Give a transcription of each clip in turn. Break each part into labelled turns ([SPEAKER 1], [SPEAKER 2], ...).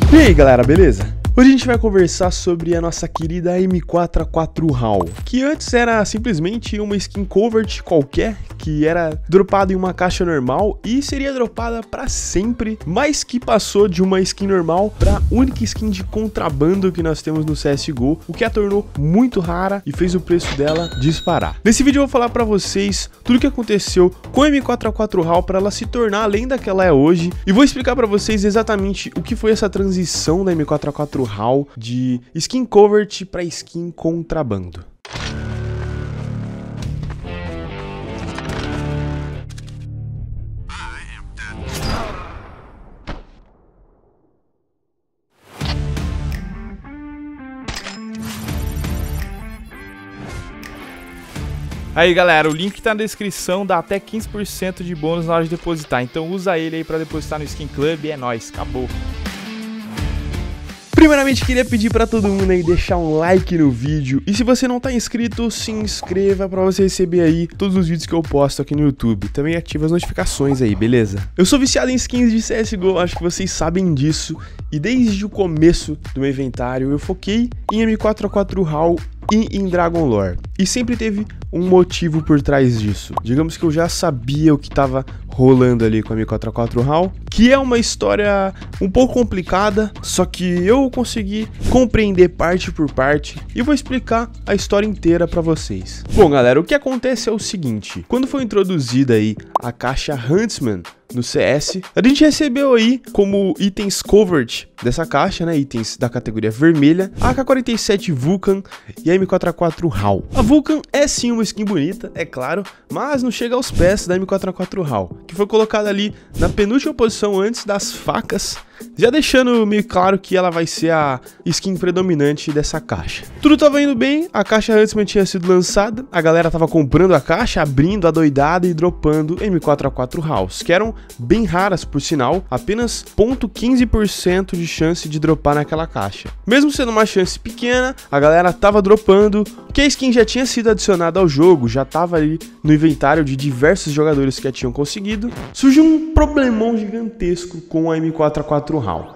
[SPEAKER 1] E aí galera, beleza? Hoje a gente vai conversar sobre a nossa querida M4A4 HAL, que antes era simplesmente uma skin covert qualquer, que era dropada em uma caixa normal e seria dropada para sempre, mas que passou de uma skin normal para a única skin de contrabando que nós temos no CSGO, o que a tornou muito rara e fez o preço dela disparar. Nesse vídeo eu vou falar para vocês tudo o que aconteceu com a M4A4 HAL para ela se tornar além da que ela é hoje, e vou explicar para vocês exatamente o que foi essa transição da M4A4 HAL de skin covert para skin contrabando. Aí galera, o link tá na descrição, dá até 15% de bônus na hora de depositar, então usa ele aí pra depositar no Skin Club e é nóis, acabou. Primeiramente queria pedir pra todo mundo aí deixar um like no vídeo, e se você não tá inscrito, se inscreva pra você receber aí todos os vídeos que eu posto aqui no YouTube. Também ativa as notificações aí, beleza? Eu sou viciado em skins de CSGO, acho que vocês sabem disso, e desde o começo do meu inventário eu foquei em M4A4 HAL e em Dragon Lore, e sempre teve um motivo por trás disso. Digamos que eu já sabia o que estava rolando ali com a M4A4 HAL, que é uma história um pouco complicada, só que eu consegui compreender parte por parte e vou explicar a história inteira para vocês. Bom galera, o que acontece é o seguinte: quando foi introduzida aí a caixa Huntsman no CS, a gente recebeu aí como itens covert dessa caixa, né, itens da categoria vermelha, a AK-47 Vulcan e a M4A4 HAL. A Vulcan é sim uma skin bonita, é claro, mas não chega aos pés da M4A4 HAL, que foi colocada ali na penúltima posição antes das facas, já deixando meio claro que ela vai ser a skin predominante dessa caixa. Tudo tava indo bem, a caixa Huntsman tinha sido lançada, a galera tava comprando a caixa, abrindo a doidada e dropando M4A4 HALs, que eram bem raras por sinal, apenas 0,15% de chance de dropar naquela caixa. Mesmo sendo uma chance pequena, a galera tava dropando, que a skin já tinha sido adicionada ao jogo, já tava ali no inventário de diversos jogadores que a tinham conseguido. Surgiu um problemão gigantesco com a M4A4 HAL.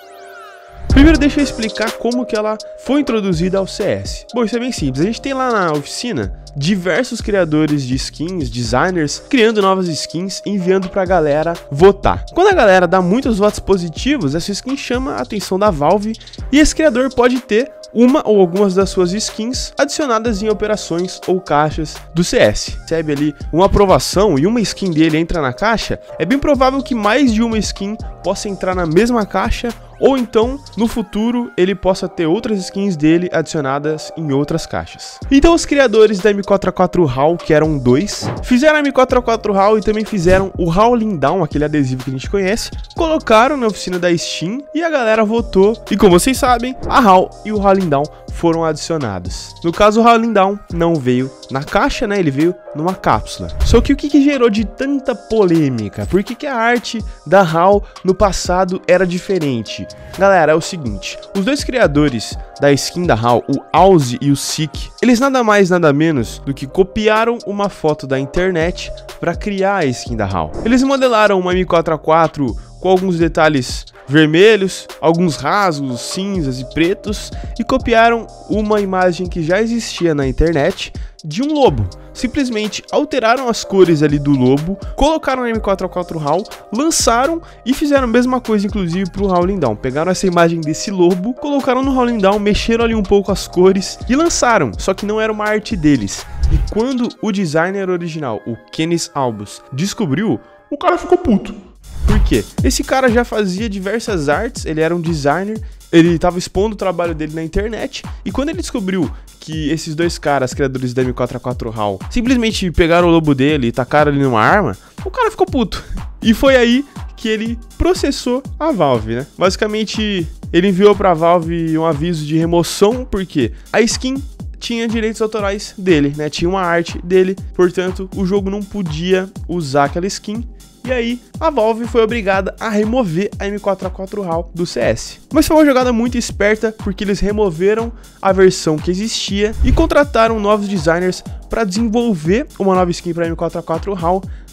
[SPEAKER 1] Primeiro deixa eu explicar como que ela foi introduzida ao CS. Bom, isso é bem simples, a gente tem lá na oficina diversos criadores de skins, designers, criando novas skins e enviando pra galera votar. Quando a galera dá muitos votos positivos, essa skin chama a atenção da Valve e esse criador pode ter uma ou algumas das suas skins adicionadas em operações ou caixas do CS. Recebe ali uma aprovação e uma skin dele entra na caixa, é bem provável que mais de uma skin possa entrar na mesma caixa, ou então, no futuro, ele possa ter outras skins dele adicionadas em outras caixas. Então os criadores da M4A4 HAL, que eram dois, fizeram a M4A4 HAL e também fizeram o Howling Down, aquele adesivo que a gente conhece, colocaram na oficina da Steam e a galera votou, e como vocês sabem, a HAL e o Howling Down foram adicionados. No caso, o Howling Down não veio na caixa, né? Ele veio numa cápsula. Só que o que gerou de tanta polêmica? Por que a arte da HAL no passado era diferente? Galera, é o seguinte, os dois criadores da skin da HAL, o Auzi e o Sik, eles nada mais nada menos do que copiaram uma foto da internet para criar a skin da HAL. Eles modelaram uma M4A4 com alguns detalhes vermelhos, alguns rasgos cinzas e pretos, e copiaram uma imagem que já existia na internet de um lobo. Simplesmente alteraram as cores ali do lobo, colocaram na M4A4 HAL, lançaram e fizeram a mesma coisa inclusive pro Howling Down. Pegaram essa imagem desse lobo, colocaram no Howling Down, mexeram ali um pouco as cores e lançaram, só que não era uma arte deles. E quando o designer original, o Kenneth Albus, descobriu, o cara ficou puto. Por quê? Esse cara já fazia diversas artes, ele era um designer, ele estava expondo o trabalho dele na internet, e quando ele descobriu que esses dois caras, criadores da M4A4 HAL, simplesmente pegaram o lobo dele e tacaram ele numa arma, o cara ficou puto. E foi aí que ele processou a Valve, né? Basicamente, ele enviou pra Valve um aviso de remoção, porque a skin tinha direitos autorais dele, né? Tinha uma arte dele, portanto, o jogo não podia usar aquela skin. E aí, a Valve foi obrigada a remover a M4A4 HAL do CS. Mas foi uma jogada muito esperta, porque eles removeram a versão que existia e contrataram novos designers para desenvolver uma nova skin para M4A4 HAL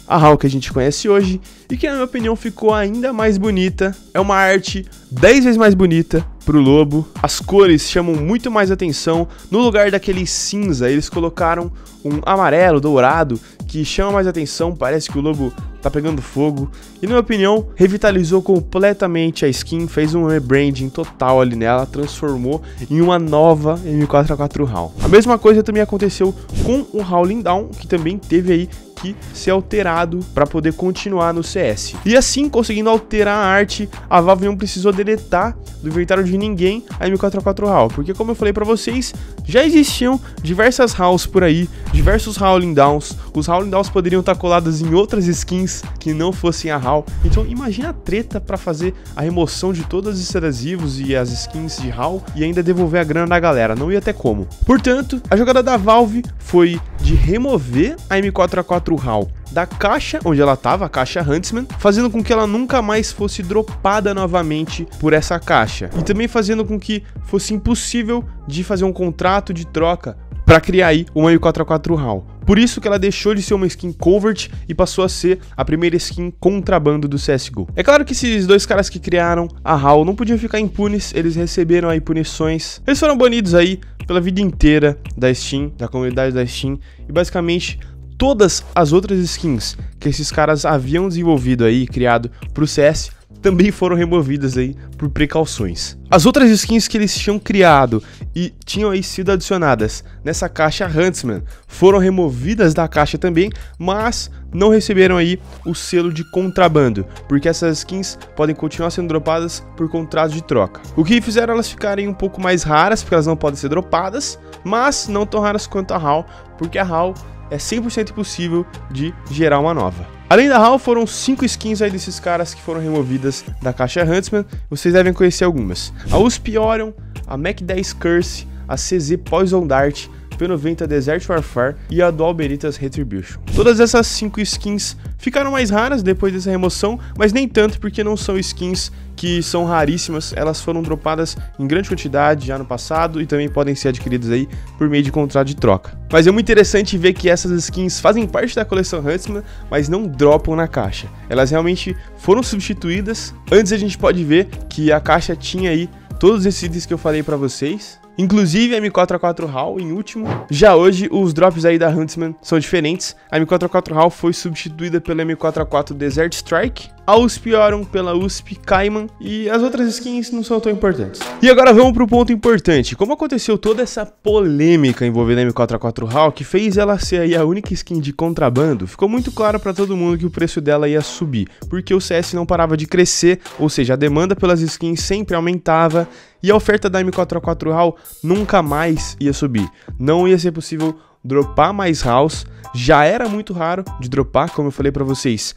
[SPEAKER 1] a HAL que a gente conhece hoje e que na minha opinião ficou ainda mais bonita. É uma arte 10 vezes mais bonita pro lobo, as cores chamam muito mais atenção. No lugar daquele cinza, eles colocaram um amarelo, dourado, que chama mais atenção, parece que o lobo tá pegando fogo. E na minha opinião, revitalizou completamente a skin, fez um rebranding total ali nela, transformou em uma nova M4A4 HAL. A mesma coisa também aconteceu com o Howling Down, que também teve aí que ser alterado para poder continuar no CS. E assim, conseguindo alterar a arte, a Valve não precisou deletar do inventário de ninguém a M4A4 HAL, porque como eu falei para vocês, já existiam diversas HALs por aí, diversos Howling Downs. Os Howling Downs poderiam estar colados em outras skins que não fossem a HAL. Então imagina a treta para fazer a remoção de todos esses adesivos e as skins de HAL e ainda devolver a grana da galera, não ia ter como. Portanto, a jogada da Valve foi de remover a M4A4 HAL da caixa onde ela estava, a caixa Huntsman, fazendo com que ela nunca mais fosse dropada novamente por essa caixa. E também fazendo com que fosse impossível de fazer um contrato de troca para criar aí uma M4A4 HAL. Por isso que ela deixou de ser uma skin covert e passou a ser a primeira skin contrabando do CSGO. É claro que esses dois caras que criaram a HAL não podiam ficar impunes, eles receberam aí punições. Eles foram banidos aí pela vida inteira da Steam, da comunidade da Steam, e basicamente todas as outras skins que esses caras haviam desenvolvido aí, criado pro CS, também foram removidas aí por precauções. As outras skins que eles tinham criado e tinham aí sido adicionadas nessa caixa Huntsman foram removidas da caixa também, mas não receberam aí o selo de contrabando, porque essas skins podem continuar sendo dropadas por contrato de troca. O que fizeram elas ficarem um pouco mais raras, porque elas não podem ser dropadas, mas não tão raras quanto a HAL, porque a HAL é 100% impossível de gerar uma nova. Além da HAL, foram 5 skins aí desses caras que foram removidas da caixa Huntsman. Vocês devem conhecer algumas. A USP Orion, a Mac 10 Curse, a CZ Poison Dart, P90 Desert Warfare e a Dual Beritas Retribution. Todas essas 5 skins ficaram mais raras depois dessa remoção, mas nem tanto, porque não são skins que são raríssimas, elas foram dropadas em grande quantidade já no passado e também podem ser adquiridas aí por meio de contrato de troca. Mas é muito interessante ver que essas skins fazem parte da coleção Huntsman, mas não dropam na caixa. Elas realmente foram substituídas. Antes a gente pode ver que a caixa tinha aí todos esses itens que eu falei pra vocês, inclusive a M4A4 HAL em último. Já hoje os drops aí da Huntsman são diferentes. A M4A4 HAL foi substituída pela M4A4 Desert Strike, a USP Orion pela USP Cayman e as outras skins não são tão importantes. E agora vamos pro ponto importante. Como aconteceu toda essa polêmica envolvendo a M4A4 HAL, que fez ela ser aí a única skin de contrabando, ficou muito claro pra todo mundo que o preço dela ia subir, porque o CS não parava de crescer, ou seja, a demanda pelas skins sempre aumentava e a oferta da M4A4 HAL nunca mais ia subir. Não ia ser possível dropar mais HALs, já era muito raro de dropar, como eu falei pra vocês,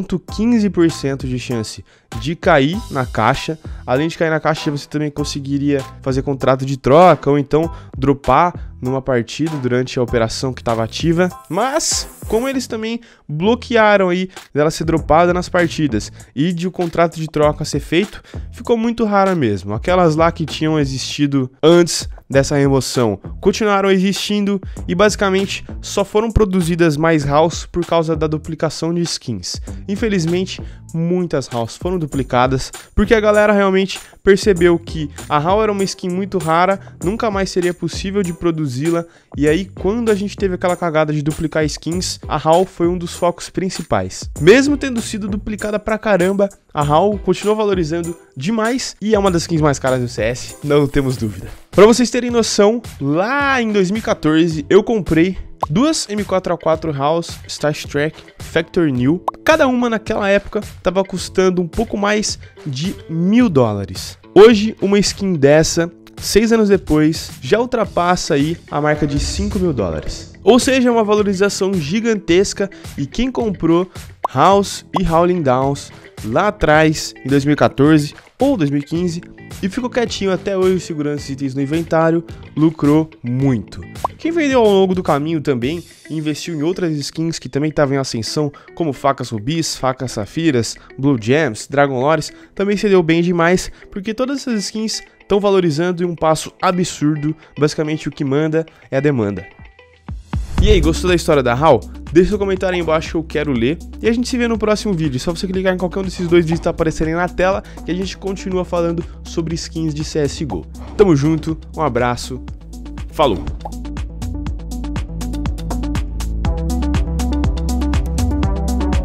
[SPEAKER 1] 0,15% de chance de cair na caixa. Além de cair na caixa, você também conseguiria fazer contrato de troca ou então dropar numa partida durante a operação que estava ativa. Mas, como eles também bloquearam aí dela ser dropada nas partidas e de o contrato de troca ser feito, ficou muito raro mesmo. Aquelas lá que tinham existido antes dessa remoção continuaram existindo e basicamente só foram produzidas mais HALs por causa da duplicação de skins. Infelizmente, muitas HALs foram duplicadas porque a galera realmente percebeu que a HAL era uma skin muito rara, nunca mais seria possível de produzi-la, e aí quando a gente teve aquela cagada de duplicar skins, a HAL foi um dos focos principais. Mesmo tendo sido duplicada pra caramba, a HAL continuou valorizando demais e é uma das skins mais caras do CS, não temos dúvida. Pra vocês terem noção, lá em 2014 eu comprei duas M4A4 HALs Stash Track Factor New. Cada uma naquela época estava custando um pouco mais de $1000. Hoje, uma skin dessa, 6 anos depois, já ultrapassa aí a marca de $5000. Ou seja, uma valorização gigantesca, e quem comprou HALs e Howling Downs lá atrás, em 2014 ou 2015, e ficou quietinho até hoje segurando esses itens no inventário, lucrou muito. Quem vendeu ao longo do caminho também e investiu em outras skins que também estavam em ascensão, como facas rubis, facas safiras, blue gems, dragon lores, também se deu bem demais, porque todas essas skins estão valorizando em um passo absurdo. Basicamente o que manda é a demanda. E aí, gostou da história da HAL? Deixa seu comentário aí embaixo que eu quero ler. E a gente se vê no próximo vídeo. Só você clicar em qualquer um desses dois vídeos que tá aparecendo aí na tela que a gente continua falando sobre skins de CSGO. Tamo junto, um abraço, falou!